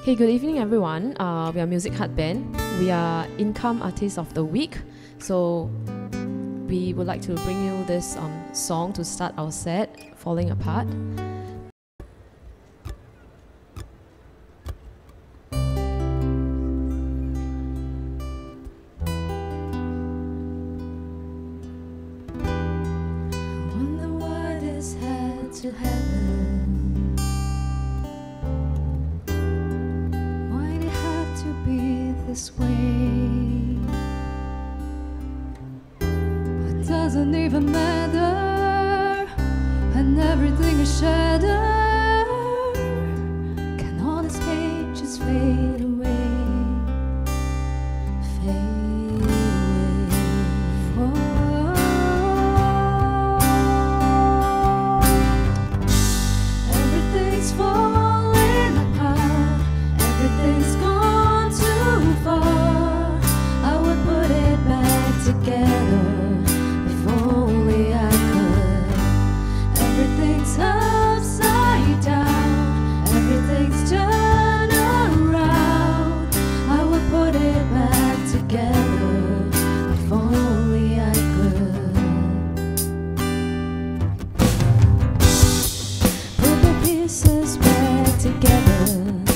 Hey, good evening everyone. We are Music Hut Band. We are Income Artist of the Week. So we would like to bring you this song to start our set, Falling Apart. Wonder why this had to happen. Why'd it have to be this way? It doesn't even matter, and everything is shattered. Can all this hate just fade away? Fade away. Everything's falling apart. Everything's gone too far. I would put it back together if only I could. Everything's upside down. Everything's turned around. I would put it back together if only I could. Put the pieces back together.